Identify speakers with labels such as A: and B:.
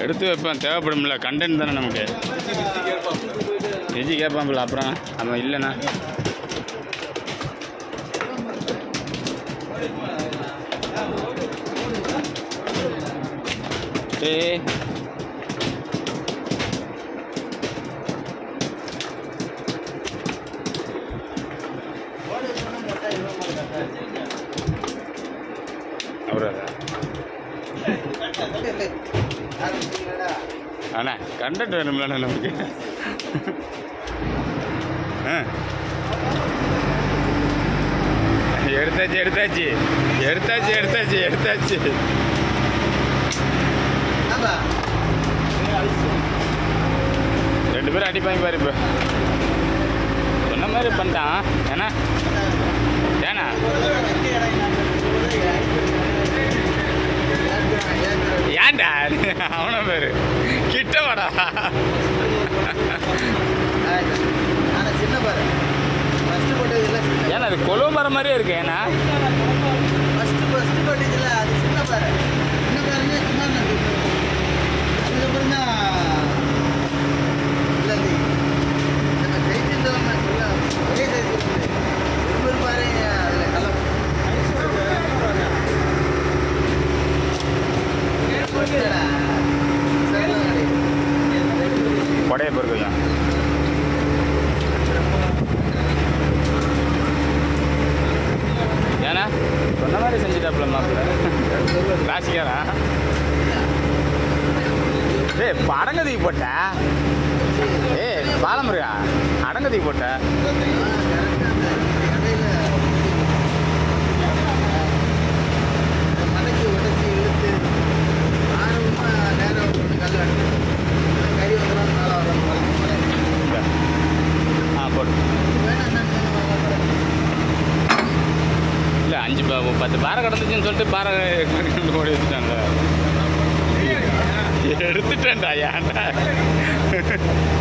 A: எடுத்து வைப்பேன், தேவைப்படும்ல, கண்டென்ட் தானே நமக்கு. விஜி கேட்பான்ல, அப்புறம் அவன் இல்லைண்ணா. ஏய் அண்ணா கண்டென்ட் வேணும்ல நமக்கு. எடுத்தாச்சு எடுத்தாச்சு எடுத்தாச்சு எடுத்தாச்சு எடுத்தாச்சு. ரெண்டு பேரும் அடிப்பாங்க பாரு. இப்போ சொன்ன மாதிரி பண்ணிட்டான். ஏன்னா ஏன்னா ஏன்டா அவன பேரு கிட்ட வாடா. ஏன்னா அது கொலு மரம் மாதிரியே இருக்கு. ஏன்னா கொடைய பொறுக்கையா ஏன்னா சொன்ன மாதிரி செஞ்சுட்டாப்புல மாப்பிள்ள ராசிக்காரா. ஏய் அடங்கதிக்கு போட்ட. ஏய் பாலமுருகா அடங்கதிக்கு போட்ட. இல்லை 5-10 பாறை கிடந்துச்சுன்னு சொல்லிட்டு பாறை ஓடி வச்சுட்டாங்க. எடுத்துட்டேன்டா ஏன்டா